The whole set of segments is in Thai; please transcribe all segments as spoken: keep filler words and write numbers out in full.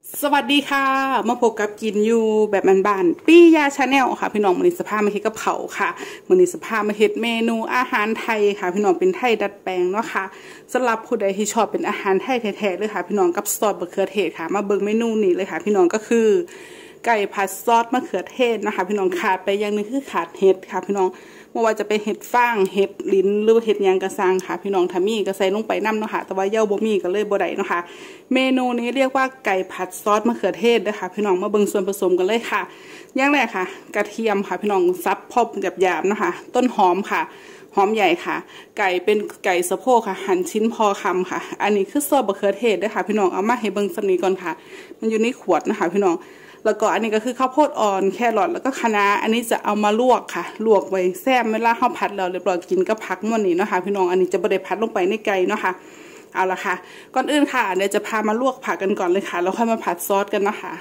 สวัสดีค่ะมาพบกับกินอยู่แบบบ้านๆปี้ยาชาแนลค่ะพี่น้องมือนี้สภาพมาเฮ็ดกับเผาค่ะมือนี้สภาพมาเฮ็ดเมนูอาหารไทยค่ะพี่น้องเป็นไทยดัดแปลงเนาะค่ะสำหรับผู้ใดที่ชอบเป็นอาหารไทยแท้ๆเลยค่ะพี่น้องกับซอสมะเขือเทศค่ะมาเบิ่งเมนูนี้เลยค่ะพี่น้องก็คือไก่ผัดซอสมะเขือเทศนะคะพี่น้องขาดไปอย่างนึงคือขาดเห็ดค่ะพี่น้องไม่ว่าจะเป็นเห็ดฟางเห็ดลิ้นหรือเห็ดยางกระซังค่ะพี่น้องถ้ามีก็ใส่ลงไปน้ำเนาะค่ะแต่ว่าเย่าบ่มีก็เลยบ่ได้เนาะค่ะเมนูนี้เรียกว่าไก่ผัดซอสมะเขือเทศนะคะพี่น้องมาเบิ่งส่วนผสมกันเลยค่ะอย่างแรกค่ะกระเทียมค่ะพี่น้องซับพอหยาบๆนะคะต้นหอมค่ะหอมใหญ่ค่ะไก่เป็นไก่สะโพกค่ะหั่นชิ้นพอคำค่ะอันนี้คือซอสมะเขือเทศด้วยค่ะพี่น้องเอามาให้เบิ่งสักนิดก่อนค่ะมันอยู่ในขวดนะคะพี่น้องแล้วก็อันนี้ก็คือข้าวโพดอ่อนแครอทแล้วก็คะน้าอันนี้จะเอามาลวกค่ะลวกไว้แซ่บเวลาข้าวผัดเราเรียบร้อยกินก็พักม้วนนี้เนาะค่ะพี่น้องอันนี้จะบดได้พัดลงไปในไก่เนาะค่ะเอาละค่ะก่อนอื่นค่ะเดี๋ยวจะพามาลวกผักกันก่อนเลยค่ะแล้วค่อยมาผัดซอสกันนะคะ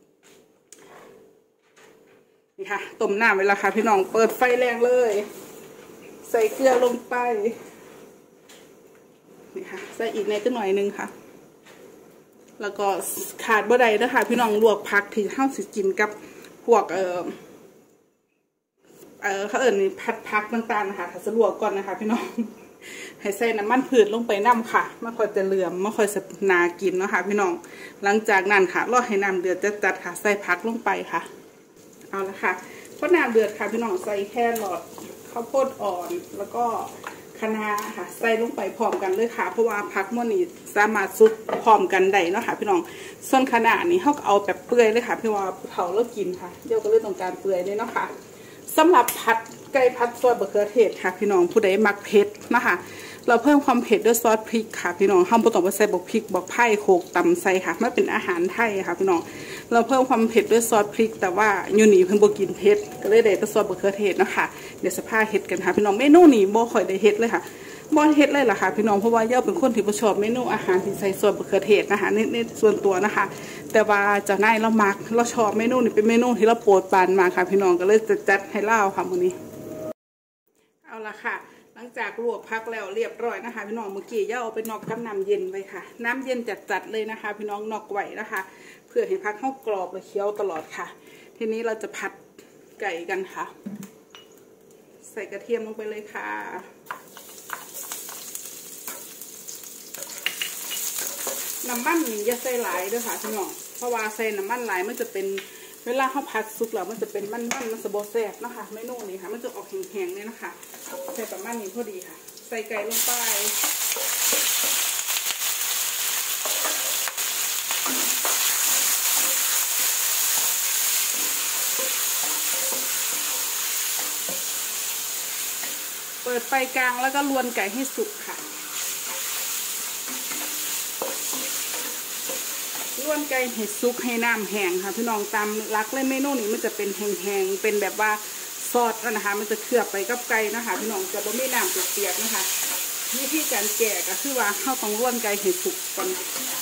นี่ค่ะต้มน้ำไว้แล้วค่ะพี่น้องเปิดไฟแรงเลยใส่เกลือลงไปนี่ค่ะใส่อีกในก็หน่อยนึงค่ะแล้วก็ขาดบ่ได้นะคะพี่น้องลวกผักที่เฮาสิกินกับพวกเอ่อเอ่อเขาเอิ้นนี่ผัดผักต่างๆนะคะถ้าจะลวกก่อนนะคะพี่น้องให้ใส่น้ำมันพืชลงไปน้ำค่ะไม่ค่อยจะเหลื่อมไม่ค่อยจะนากินเนาะค่ะพี่น้องหลังจากนั้นค่ะรอให้น้ำเดือดจัดๆค่ะใส่ผักลงไปค่ะเอาละค่ะพอน้ำเดือดค่ะพี่น้องใส่แครอทข้าวโพดอ่อนแล้วก็คะน้าค่ะใส่ลงไปพร้อมกันเลยค่ะเพราะว่าผักม้วนนี้สามารถซุปพร้อมกันได้เนาะค่ะพี่น้องส่วนคะน้านี้เขาเอาแบบเปื่อยเลยค่ะพี่ว่าเผาแล้วกินค่ะเดี๋ยวก็เลยต้องการเปื่อยเลยเนาะค่ะสำหรับผัดไก่ผัดซอสมะเขือเทศค่ะพี่น้องผู้ใดมักเผ็ดนะคะเราเพิ่มความเผ็ดด้วยซอสพริกค่ะพี่น้องห้ามบ่ต้องไปใส่บอกพริกบอกไผ่โขกตำใส่ค่ะไม่เป็นอาหารไทยค่ะพี่น้องเราเพิ่มความเผ็ดด้วยซอสพริกแต่ว่ายูนี่เพิ่งบ่กินเผ็ดก็เลยได้แต่ซอสมะเขือเทศนะคะเดี๋ยวสภาพเฮ็ดกันค่ะพี่น้องเมนูนี้บ่ค่อยได้เฮ็ดเลยค่ะบ่เฮ็ดเลยล่ะค่ะพี่น้องเพราะว่าเย่าเป็นคนที่บ่ชอบเมนูอาหารที่ใส่ซอสมะเขือเทศนะคะในในส่วนตัวนะคะแต่ว่าเจ้านายเรามักเราชอบเมนูนี้เป็นเมนูที่เราโปรดปรานมาค่ะพี่น้องก็เลยจะจัดให้เล่าค่ะมื้อนี้เอาละค่ะหลังจากลวกผักแล้วเรียบร้อยนะคะพี่น้องเมื่อกี้ย่าเอาไปนอกกับน้ำเย็นไว้ค่ะน้ำเย็นจัดๆเลยนะคะพี่น้องนอกไว้นะคะเพื่อให้ผักเข้ากรอบและเคี้ยวตลอดค่ะทีนี้เราจะผัดไก่กันค่ะใส่กระเทียมลงไปเลยค่ะน้ำมันอย่าใส่หลายด้วยค่ะพี่น้องเพราะว่าใส่น้ำมันหลายมันจะเป็นเวลาเขาผัดซุปแล้วมันจะเป็นมันๆมันจะโบแซ่บนะคะเมนูนี้ค่ะมันจะออกแห้งๆเนี่ยนะคะใส่ประมาณนี้พอดีค่ะใส่ไก่ลงไปเปิดไฟกลางแล้วก็ลวนไก่ให้สุกค่ะลวนไก่ให้สุกให้น้ำแห้งค่ะพี่น้องตามรักเลยเมนูนี้มันจะเป็นแห้งๆเป็นแบบว่าซอสนะคะมันจะเคลือบไปกับไก่นะคะพี่น้องจะบ่มีน้ำเปียกๆนะคะวิธีการแกะก็คือว่าเข้าต้องลวนไก่ให้สุกก่อน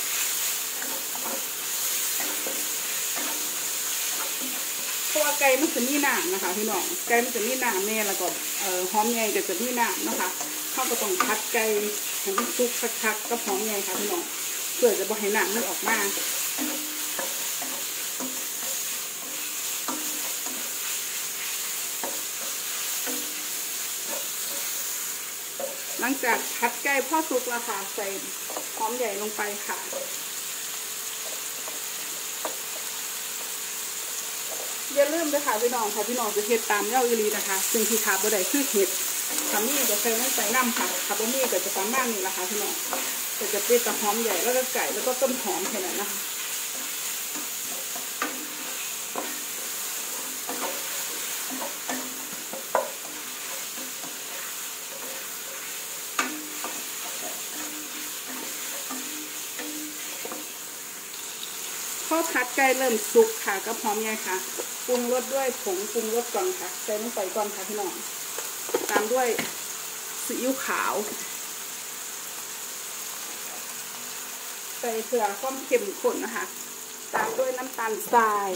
เพราะว่าไก่มันจะมีน้ำนะคะพี่น้องไก่มันจะมีน้ำแน่แล้วก็เอ่อหอมใหญ่ก็จะมีน้ำนะคะเข้าก็ต้องพัดไก่ให้มันสุกคักๆกับหอมใหญ่ค่ะพี่น้องเพื่อจะบ่ให้น้ำมันออกมาหลังจากผัดไก่พอสุกแล้วค่ะใส่หอมใหญ่ลงไปค่ะอย่าลืมด้วยค่ะพี่น้องค่ะพี่น้องจะเห็ดตามเย้าอีรีนะคะซึ่งที่ขาบ่ได้คือเห็ดทำนี่จะใส่น้ำใส่น้ำค่ะคาร์บอนนี่ก็จะประมาณนี้แหละค่ะพี่น้องจะจะเป็นตะหอมใหญ่แล้วก็ไก่แล้วก็ต้นหอมแค่นั้นนะคะพอผัดไก่เริ่มสุกค่ะก็พร้อมไงค่ะปรุงรสด้วยผงปรุงรสก่อนค่ะใส่ลงไปก่อนค่ะพี่น้องตามด้วยซีอิ๊วขาวใส่เกลือความเค็มข้นนะคะตามด้วยน้ำตาลทราย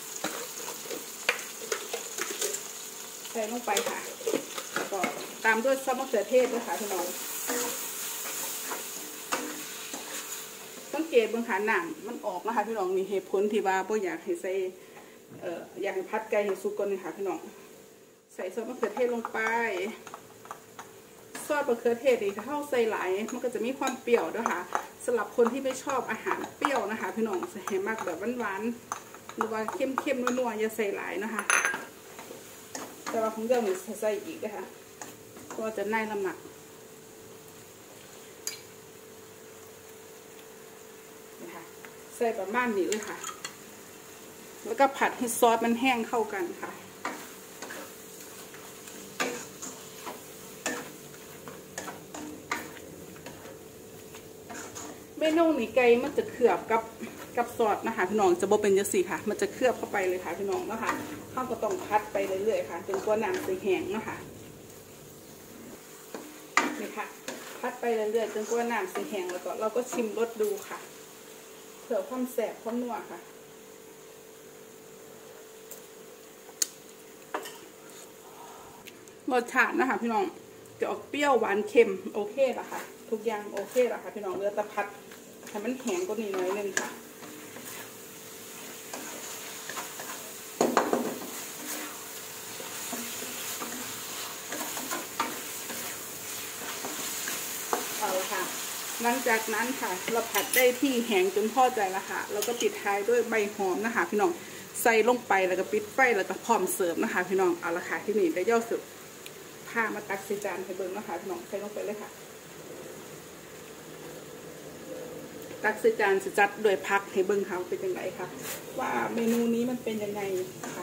ใส่ลงไปค่ะก็ตามด้วยซอสมะเขือเทศด้วยค่ะพี่น้อง สังเกตบางขาหนังมันออกนะคะพี่น้องมีเหตุผลที่ว่าบ่อยากให้ใส่เอ่ออยากให้พัดไก่ให้สุกก่อนนี่ค่ะพี่น้องใส่ซอสมะเขือเทศลงไปซอสมะเขือเทศนี่ถ้าเข้าใส่หลายมันก็จะมีความเปรี้ยวด้วยค่ะสำหรับคนที่ไม่ชอบอาหารเปรี้ยวนะคะพี่น้องใส่มากแบบหวานๆหรือว่าเข้มๆนัวๆอย่าใส่หลายนะคะแต่ว่าของเรื่องนี้ใส่อีกนะคะก็จะน่าละหมักนะคะใส่ประมาณนี้เลยค่ะแล้วก็ผัดให้ซอสมันแห้งเข้ากันค่ะเมนูนี้ไก่มันจะเคลือบกับกับซอสนะคะพี่น้องจะบ่เป็นจังซี่ค่ะมันจะเคลือบเข้าไปเลยค่ะพี่น้องนะคะข้าวก็ต้องพัดไปเรื่อยๆค่ะจนกว่าน้ำจะแห้งนะคะนี่ค่ะพัดไปเรื่อยๆจนกว่าน้ำจะแห้งแล้วก็เราก็ชิมรสดูค่ะเผื่อความแสบความนัวค่ะรสชาตินะคะพี่น้องจะออกเปรี้ยวหวานเค็มโอเคละค่ะทุกอย่างโอเคละค่ะพี่น้องเรือตะพัดให้มันแห้งกว่านี้หน่อยนึงค่ะเอาละค่ะหลังจากนั้นค่ะเราผัดได้ที่แห้งจนพอใจละค่ะเราก็ปิดท้ายด้วยใบหอมนะคะพี่น้องใส่ลงไปแล้วก็ปิดไฟแล้วก็พร้อมเสิร์ฟนะคะพี่น้องเอาละค่ะที่นี่ได้ย่อสุดผ้ามาตักใส่จานให้เบิ้งนะคะพี่น้องใส่ลงไปเลยค่ะตักใส่จานจะจัดโดยพักให้เบิ้งเขาเป็นยังไงค่ะว่าเมนูนี้มันเป็นยังไงค่ะ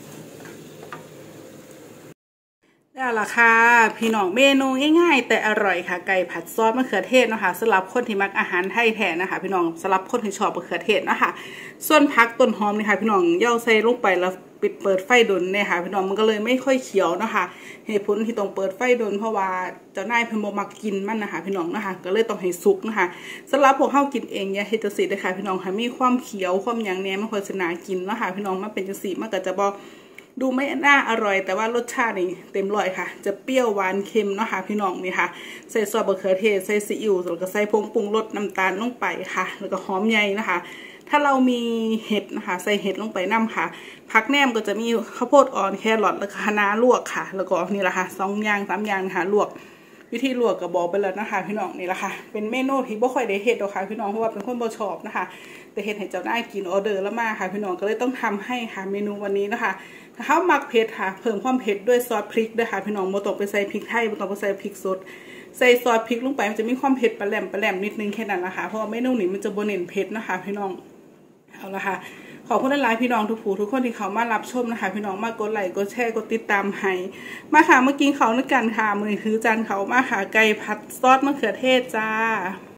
ได้ละค่ะพี่น้องเมนูง่ายๆแต่อร่อยค่ะไก่ผัดซอสมะเขือเทศนะคะสำหรับคนที่มักอาหารไทยแท้นะคะพี่น้องสำหรับคนที่ชอบมะเขือเทศนะคะส่วนผักต้นหอมนี่ค่ะพี่น้องย่อใส่ลงไปแล้วปิดเปิดไฟดนเนี่ยค่ะพี่น้องมันก็เลยไม่ค่อยเขียวนะคะเหตุผลที่ต้องเปิดไฟดนเพราะว่าเจ้านายเพิ่นบ่มักกินมันนะคะพี่น้องนะคะก็เลยต้องให้สุกนะคะสำหรับพวกเฮากินเองอย่าเฮ็ดจังซี่เด้อค่ะพี่น้องค่ะมีความเขียวความหยังแหน่มันค่อยสิน่ากินนะคะพี่น้องมันเป็นจังซี่มันก็จะบ่ดูไม่น่าอร่อยแต่ว่ารสชาตินี่เต็มร้อยค่ะจะเปรี้ยวหวานเค็มเนาะค่ะพี่น้องนี่ค่ะใส่ซอสมะเขือเทศใส่ซีอิ๊วแล้วก็ใส่ผงปรุงรสน้ำตาลลงไปค่ะแล้วก็หอมใหญ่นะคะถ้าเรามีเห็ดนะคะใส่เห็ดลงไปน้ำค่ะผักแหนมก็จะมีข้าวโพดอ่อนแครอทแล้วก็คะน้าลวกค่ะแล้วก็นี่แหละค่ะสองอย่างสามอย่างค่ะลวกวิธีลวกก็บอกไปแล้วนะคะพี่น้องนี่แหละค่ะเป็นเมนูที่บ่ค่อยได้เห็ดหรอกค่ะพี่น้องเพราะว่าเป็นคนบ่ชอบนะคะแต่เห็ดให้เจ้าได้กินออเดอร์แล้วมาค่ะพี่น้องก็เลยต้องทำให้ค่ะเมนูวันนี้นะคะถ้าเขามักเผ็ดค่ะเพิ่มความเผ็ดด้วยซอสพริกด้วยค่ะพี่น้องบ่ต้องไปใส่พริกไทยบ่ต้องไปใส่พริกสดใส่ซอสพริกลงไปมันจะมีความเผ็ดปลาแหลมปลาแหลมนิดนึงแค่นั้นนะคะเพราะว่าเมนูนี้มันจะบ่เน้นเผ็ดนะคะพี่น้องเอาละค่ะขอบคุณหลายๆพี่น้องทุกผู้ทุกคนที่เขามารับชมนะคะพี่น้องมากดไลค์กดแชร์กดติดตามให้มาค่ะเมื่อกี้เขานึกกันค่ะมือถือจานเขามาค่ะไก่ผัดซอสมะเขือเทศจ้า